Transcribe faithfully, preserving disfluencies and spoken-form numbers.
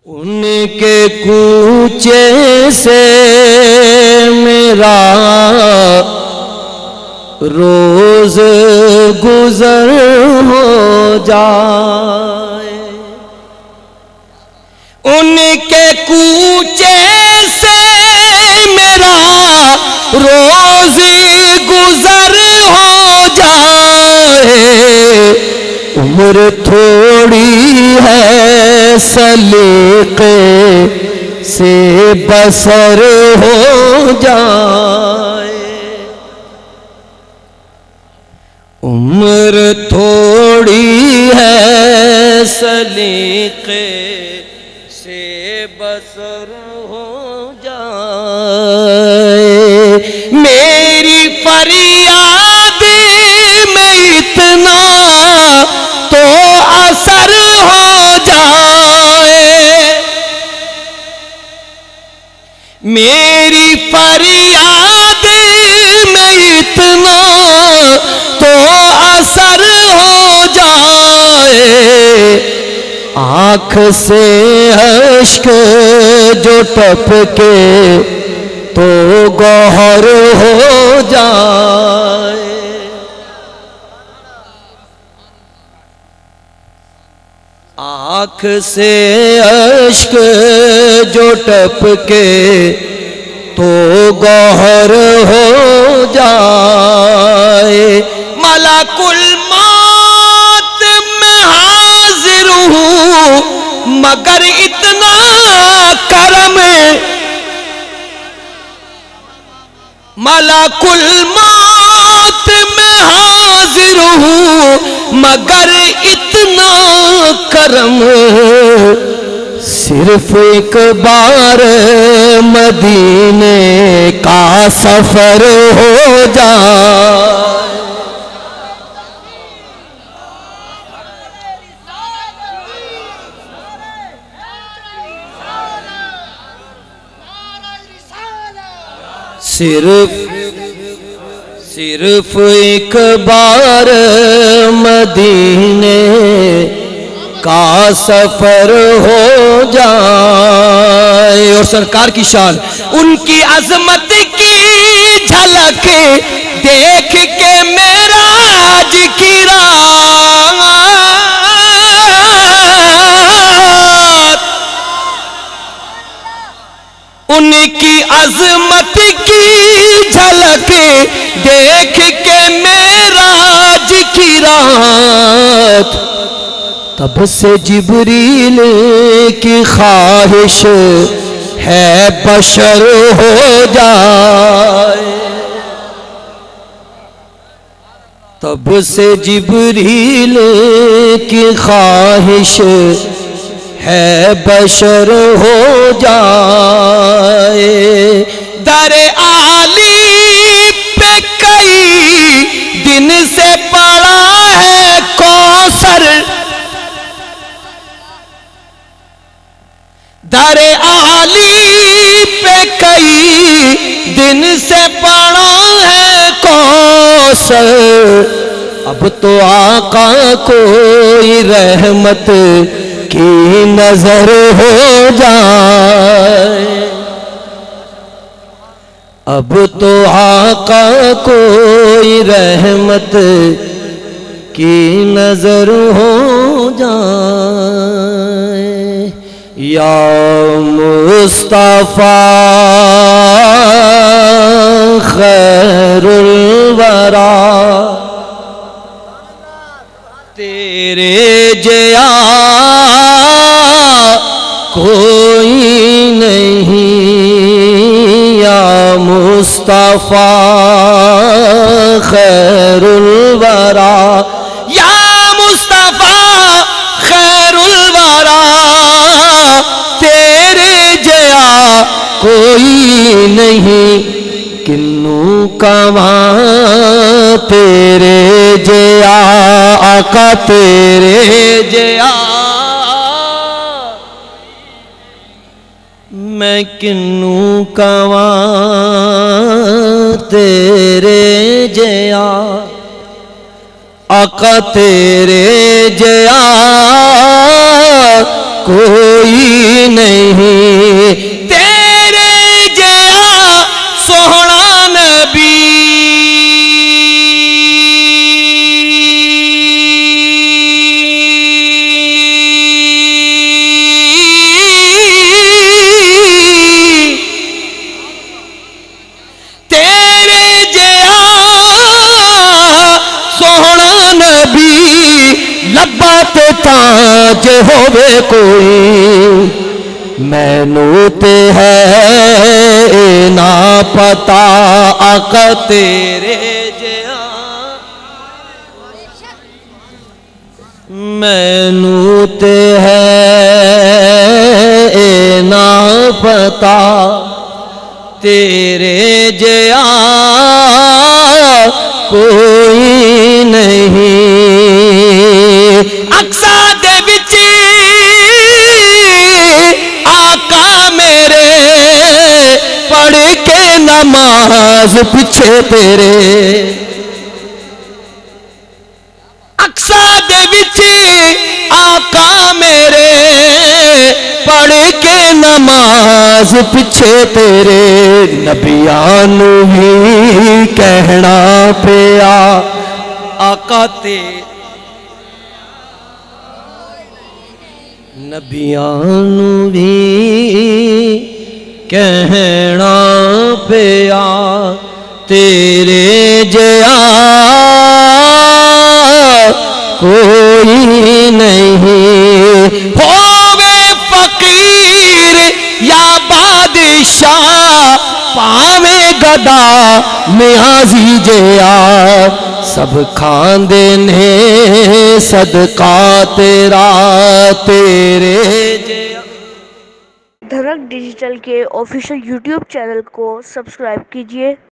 उनके कूचे से मेरा रोज गुजर हो जाए। उनके कूचे से मेरा रोज गुजर हो जाए। उम्र थोड़ी है सलीके से बसर हो जाए। उम्र थोड़ी है सलीके से बसर हो जाए। मेरी फरियाद में इतना तो असर हो जाए। मेरी फरियाद में इतना तो असर हो जाए। आँख से अश्क जो टपके तो गौहर हो जाए। आँख से अश्क जो टपके तो गौहर हो जाए। मलकुल मौत में हाजिर हूँ मगर इतना करम। मलकुल मौत में हाजिर हूँ मगर इतना करम। सिर्फ एक बार मदीने का सफर हो जाए। सिर्फ सिर्फ एक बार मदीने का सफर हो जाए। और सरकार की शान, उनकी अजमत की झलक देख के मेरा आज की रात। उनकी अजमत की झलक देख के मेरा आज की रात। तब से जिब्रील की ख्वाहिश है बशर हो जाए। तब से जिब्रील की ख्वाहिश है बशर हो जाए। दरे आली पे कई दिन से पड़ा है कौसर। दरे आली पे कई दिन से पड़ा है कौसर। अब तो आका कोई रहमत की नजर हो जाए। अब तो आका कोई रहमत की नजर हो जाए। या मुस्तफा खैरुल वरा तेरे जया कोई नहीं। या मुस्तफा खैरुल वरा, या मुस्तफा खैरुल वरा तेरे जया कोई नहीं। किन्नू कवा तेरे जया आका तेरे जया। मैं किन्नू कवा तेरे जया आका तेरे जया कोई होवे कोई मैनू ते है ना पता आका तेरे जिया मैनू ते है ना पता तेरे जिया कोई नहीं। अक्सा दे विच आका मेरे पढ़ के नमाज पिछे तेरे अक्सा दे विच आका मेरे पढ़ के नमाज पिछे तेरे नबियां नू भी कहना पिया आका ते नबियां नू भी कहना पिया तेरे जिया कोई नहीं। होवे फकीर या बादशाह पावे गदा नियाजी जिया सब खांदे ने सदका तेरा तेरे जिया। धनक डिजिटल के ऑफिशियल यूट्यूब चैनल को सब्सक्राइब कीजिए।